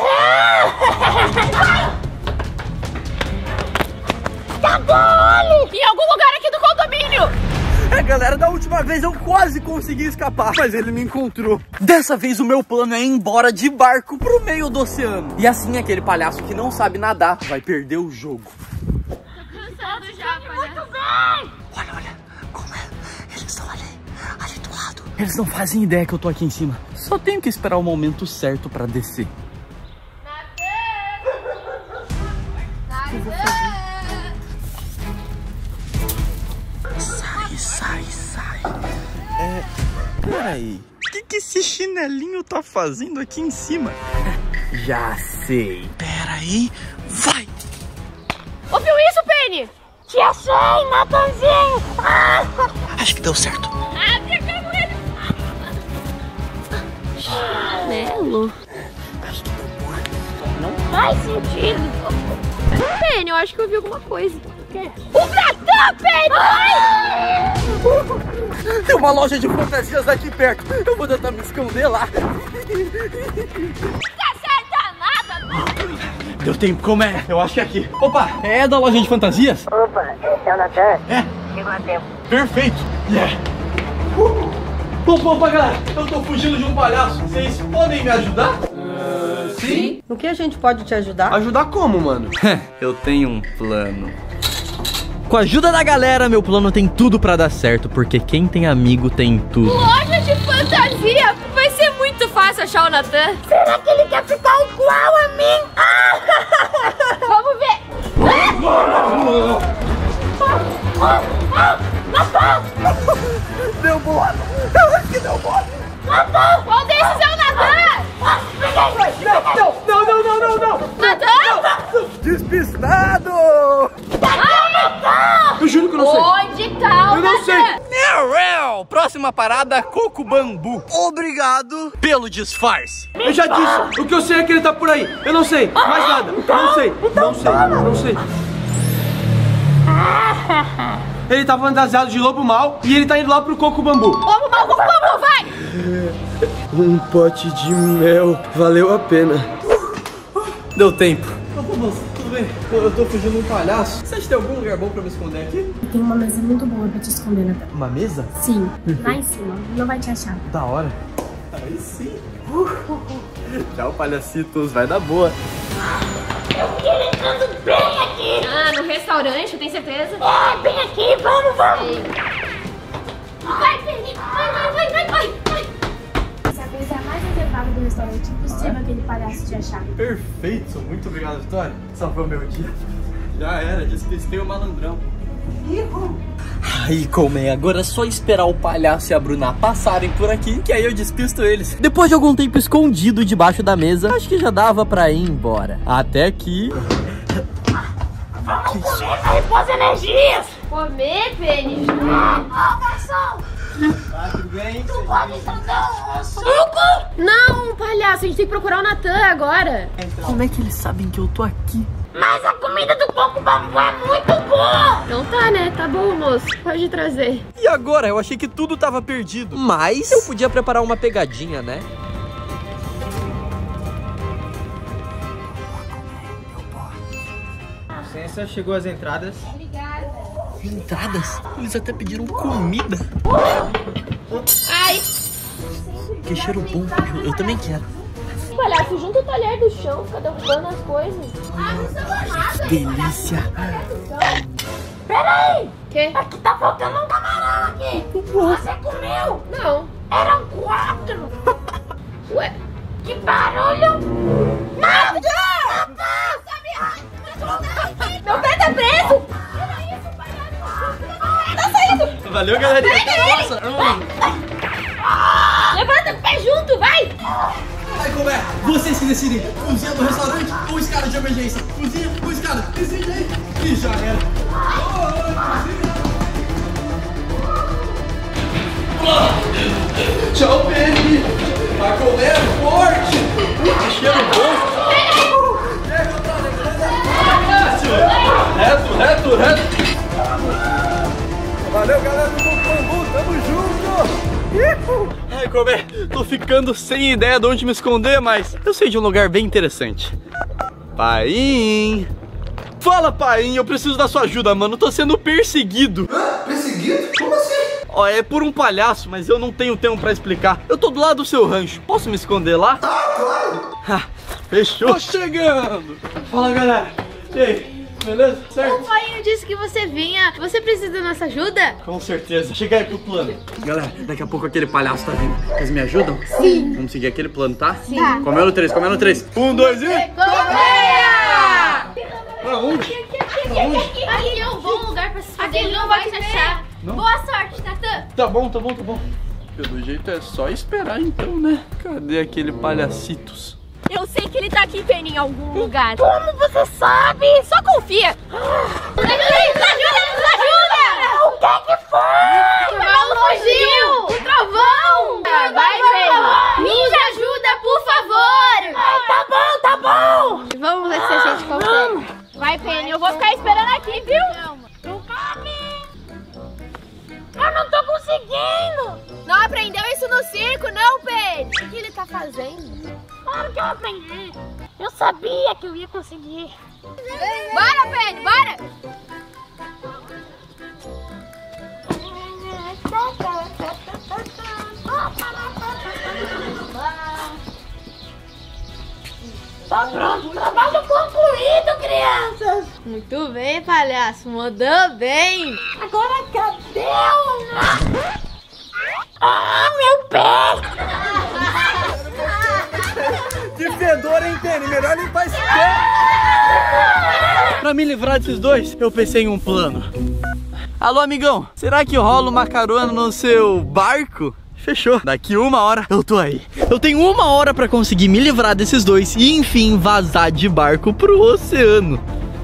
Acabou! Em algum lugar aqui do condomínio! É, galera, da última vez eu quase consegui escapar, mas ele me encontrou. Dessa vez o meu plano é ir embora de barco pro meio do oceano. E assim aquele palhaço que não sabe nadar vai perder o jogo. Tô cansado já, palhaço. Muito bem! Olha, olha, como é? Eles estão ali, ali do lado. Eles não fazem ideia que eu tô aqui em cima. Só tenho que esperar o momento certo pra descer. Sai, sai, sai. É... Peraí. O que, que esse chinelinho tá fazendo aqui em cima? Já sei. Peraí. Vai! Ouviu isso, Penny? Te achei, Natanzinho! Ah! Acho que deu certo. Ah, pegamos ele! Chinelo? Acho que deu morto. Não faz sentido. Penny, eu acho que eu vi alguma coisa. O quê? O Natan, Penny! Ah! Tem uma loja de fantasias aqui perto. Eu vou tentar me esconder lá. Não acerta nada! Deu tempo, como é? Eu acho que é aqui. Opa, é da loja de fantasias? Opa, esse é o Natan? É. Chegou a tempo. Perfeito. Yeah. Uh. Opa, opa, galera, eu tô fugindo de um palhaço. Vocês podem me ajudar? Uh, sim. No que a gente pode te ajudar? Ajudar como, mano? Eu tenho um plano. Com a ajuda da galera, meu plano tem tudo pra dar certo, porque quem tem amigo tem tudo. Loja de fantasia! Vai ser muito fácil achar o Natan. Será que ele quer ficar igual a mim? Vamos ver! Deu boa! Eu acho que deu boa! Qual desses é o Natan? Não, não, não, não, não! Natan? Despistado! Ah, eu juro que eu não sei. Onde tá o Eu não sei. Natan? Próxima parada, Coco Bambu. Obrigado pelo disfarce. Eu já disse. O que eu sei é que ele tá por aí. Eu não sei. Mais nada. Não sei. Não sei. Não sei. Ele tá fantasiado de lobo mau e ele tá indo lá pro Coco Bambu. Lobo mau, Coco Bambu, vai! Um pote de mel. Valeu a pena. Deu tempo. Tudo bem? Eu, eu tô fugindo de um palhaço. Você acha que tem algum lugar bom pra me esconder aqui? Tem uma mesa muito boa pra te esconder, Natan. Uma mesa? Sim, lá em cima. Não vai te achar. Da hora. Aí sim. Tchau, palhacitos. Vai dar boa. Eu vi ele entrando bem aqui. Ah, no restaurante, tem certeza? É, bem aqui. Vamos, vamos. Sim. Vai, Penny. Vai, vai, vai, vai, vai, vai. Essa mesa é a mais reservada do restaurante. Impossível aquele palhaço te achar. Perfeito. Muito obrigado, Vitória. Salvou meu dia. Já era. Despistei o malandrão. Aí, Colmeia, agora é só esperar o palhaço e a Bruna passarem por aqui, que aí eu despisto eles. Depois de algum tempo escondido debaixo da mesa, acho que já dava pra ir embora. Até que... Vamos comer pra repor as energias. Comer, Penny? Ó, garçom. Tá, tudo bem? Tu pode trazer um suco? Não, palhaço, a gente tem que procurar o Natan agora. Como é que eles sabem que eu tô aqui? Mas a comida do Coco Bambu é muito boa. Não tá, né? Tá bom, moço. Pode trazer. E agora? Eu achei que tudo tava perdido. Mas eu podia preparar uma pegadinha, né? Licença, chegou as entradas. Obrigada. Entradas? Eles até pediram comida. Ai. Que cheiro bom. Eu, eu também quero. Palhaço, junta o talher do chão, fica derrubando as coisas. Ah, não sou nada. Delícia. Peraí. Quê? Aqui tá faltando um camarão aqui. Você comeu? Não. Eram quatro. Ué? Que barulho. Nada. Meu pé tá preso. Tá saindo. Valeu, galerinha. Pega ele. Levanta o pé junto, vai. Ai, como é? Vocês que decidem. Cozinha do restaurante ou escada de emergência? Cozinha ou escada? Decide aí. E já era. Oh, cozinha. Oh. Tchau, Penny. Tá comendo forte. Que cheiro bom. Reto, reto, reto. Valeu, galera do Bambu, tamo junto! Ai, como é? Tô ficando sem ideia de onde me esconder, mas eu sei de um lugar bem interessante. Paim! Fala, Paim, eu preciso da sua ajuda, mano. Tô sendo perseguido. Hã? Perseguido? Como assim? Ó, é por um palhaço, mas eu não tenho tempo pra explicar. Eu tô do lado do seu rancho. Posso me esconder lá? Ah, claro! Ah, fechou. Tô chegando. Fala, galera. E aí? Beleza? Certo? O pai disse que você vinha. Você precisa da nossa ajuda? Com certeza. Chega aí pro plano. Galera, daqui a pouco aquele palhaço tá vindo. Vocês me ajudam? Sim. Vamos seguir aquele plano, tá? Sim. Tá. Comendo três, comendo três. Um, dois e... Correia! Pra onde? Aqui, aqui, aqui, aqui. Aqui é um bom lugar pra se esconder. Ele não vai se achar. Não? Boa sorte, Natan. Tá bom, tá bom, tá bom. Pelo jeito é só esperar então, né? Cadê aquele palhacitos? Eu sei que ele tá aqui, Penny, em algum lugar. Como você sabe? Só confia. Nos ajuda, nos ajuda! O que que foi? O cavalo fugiu! O trovão! Vai, Penny. Nos ajuda, por favor! Ai, tá bom, tá bom! Vamos ver se a gente consegue. Vai, Penny, eu vou ficar esperando aqui, viu? Eu não tô conseguindo! Não aprendeu isso no circo, não, Penny? O que ele tá fazendo? Claro que eu aprendi. Eu sabia que eu ia conseguir. Bora, Penny, bora! Tá pronto, trabalho concluído, crianças! Muito bem, palhaço, mandou bem! Agora cadê o... Ah, meu pé! Que fedor, hein, Penny? Melhor limpar esse pé! Pra me livrar desses dois, eu pensei em um plano. Alô, amigão, será que rola uma carona no seu barco? Fechou. Daqui uma hora eu tô aí. Eu tenho uma hora pra conseguir me livrar desses dois e, enfim, vazar de barco pro oceano.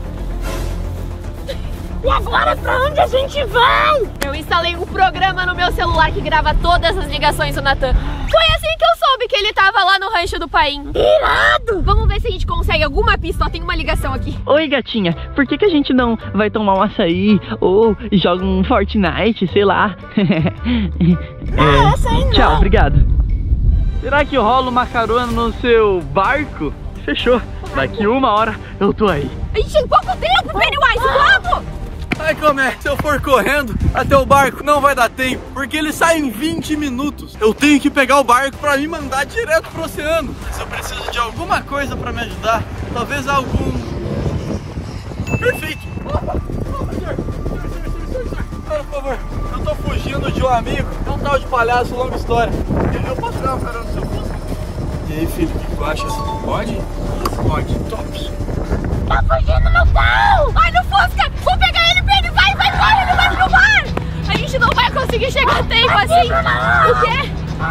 E agora pra onde a gente vai? Eu instalei um programa no meu celular que grava todas as ligações do Natan. Foi assim que eu soube que ele tava lá no rancho do Paim. Irado! Vamos ver se a gente consegue alguma pista. Ó, tem uma ligação aqui. Oi, gatinha, por que que a gente não vai tomar um açaí ou joga um Fortnite, sei lá? Não, é, açaí não. Tchau, obrigado. Será que rola uma carona no seu barco? Fechou. Daqui uma hora eu tô aí. A gente tem pouco tempo, Pennywise, vamos! Ai, como é? Se eu for correndo até o barco, não vai dar tempo, porque ele sai em vinte minutos. Eu tenho que pegar o barco pra me mandar direto pro oceano. Mas eu preciso de alguma coisa pra me ajudar. Talvez algum... Perfeito! Opa! Opa, senhor! Senhor, senhor, senhor, senhor, senhor! Por favor, eu tô fugindo de um amigo. É um tal de palhaço, longa história. Eu posso tirar uma carona no seu bolso? E aí, filho, o que tu acha? Pode? Pode, top! Tá fugindo no carro! Vai no Fusca! Vou pegar ele, Penny! Vai, vai, corre! Ele vai pro mar! A gente não vai conseguir chegar a tempo assim! O quê?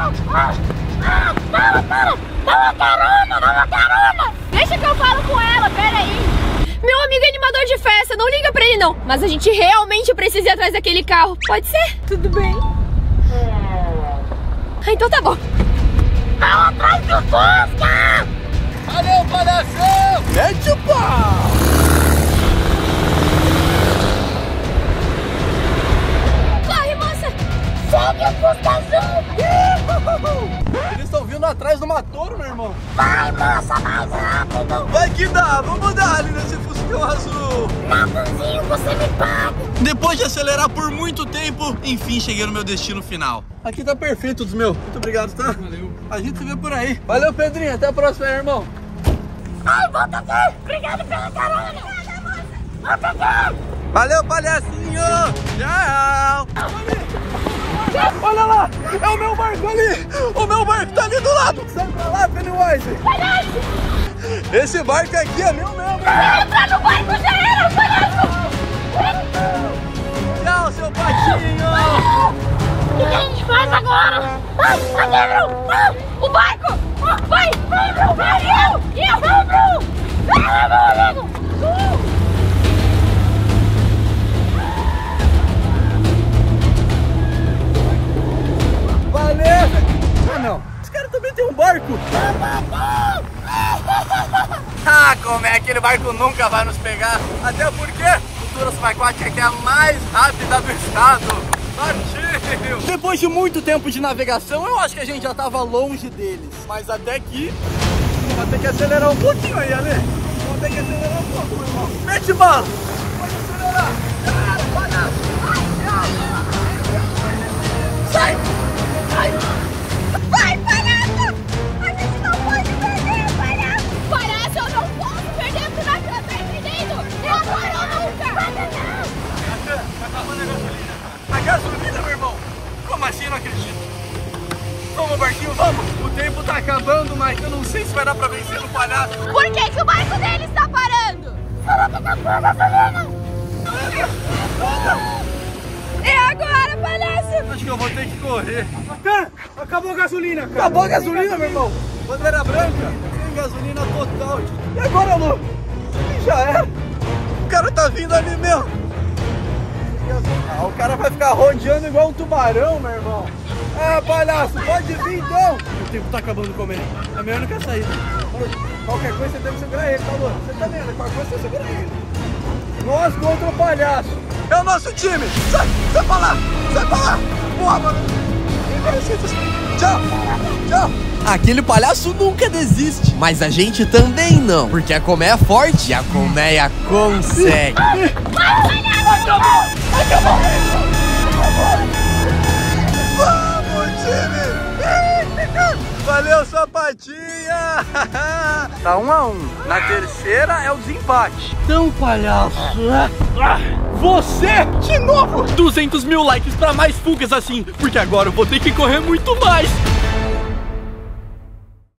Para, para! Dá uma carona, dá uma carona! Deixa que eu falo com ela, pera aí! Meu amigo é animador de festa, não liga pra ele não! Mas a gente realmente precisa ir atrás daquele carro, pode ser? Tudo bem? Ah, então tá bom! Vão atrás do Fusca! Valeu, palhação! Mete o pau! Corre, moça! Segue o Fusca azul! Eles estão vindo atrás do matouro, meu irmão! Vai, moça, mais rápido! Vai que dá! Vamos dar ali nesse Fuscão azul! Natanzinho, você me paga! Depois de acelerar por muito tempo, enfim, cheguei no meu destino final. Aqui tá perfeito dos meus. Muito obrigado, tá? Valeu. A gente se vê por aí. Valeu, Pedrinho. Até a próxima, aí, irmão. Ai, volta aqui! Obrigado pela carona! Volta aqui! Valeu, palhacinho! Tchau! Olha lá! É o meu barco ali! O meu barco tá ali do lado! Sai pra lá, Pennywise! Palhaço! Esse barco aqui é meu mesmo! Entra no barco, já era, palhaço! Tchau, seu patinho! O que a gente faz agora? Ah, ah, o barco! Vai! Vai, Eu! Eu! Vamos! Vamos! Vamos! Valeu! Ah, não. Os caras também tem um barco. Ah, como é? Aquele barco nunca vai nos pegar. Até porque o Turas Aquática aqui é a mais rápida do estado. Partiu! Depois de muito tempo de navegação, eu acho que a gente já tava longe deles. Mas até aqui, vai ter que acelerar um pouquinho aí, Ale. Vamos ter que acelerar um pouco, meu irmão. Mete bala! Pode acelerar! Sai! Sai! Vai, palhaço! A gente não pode perder, palhaço! Palhaço, eu não posso perder pro Natan, tá entendendo? É agora ou nunca! Natan, tá acabando a gasolina. A gasolina, meu irmão? Como assim? Não acredito. Vamos, barquinho, vamos! O tempo tá acabando, mas eu não sei se vai dar pra vencer no palhaço. Por que que o barco dele está parando? Será que acabou a gasolina? É agora, palhaço! Acho que eu vou ter que correr. Natan, acabou a gasolina, cara. Acabou a gasolina, meu irmão. Bandeira branca, sem gasolina total. E agora, Lu? Já era. O cara tá vindo ali mesmo. Ah, o cara vai ficar rodeando igual um tubarão, meu irmão. Ah, palhaço, pode vir então. O tempo tá acabando com ele. É melhor não quer sair. Qualquer coisa você tem que segurar ele, tá, Lu? Você tá vendo? Qualquer coisa você segura ele. Nós contra o palhaço. É o nosso time. Sai, sai pra lá. Sai pra lá. Porra, mano. Tchau. Tchau. Aquele palhaço nunca desiste, mas a gente também não, porque a colmeia é forte e a colmeia consegue. Acabou! Acabou! Vamos, time! Valeu, sapatinha! Tá um a um. Na terceira é o desempate. Então, palhaço, você, de novo! duzentos mil likes pra mais fugas assim, porque agora eu vou ter que correr muito mais.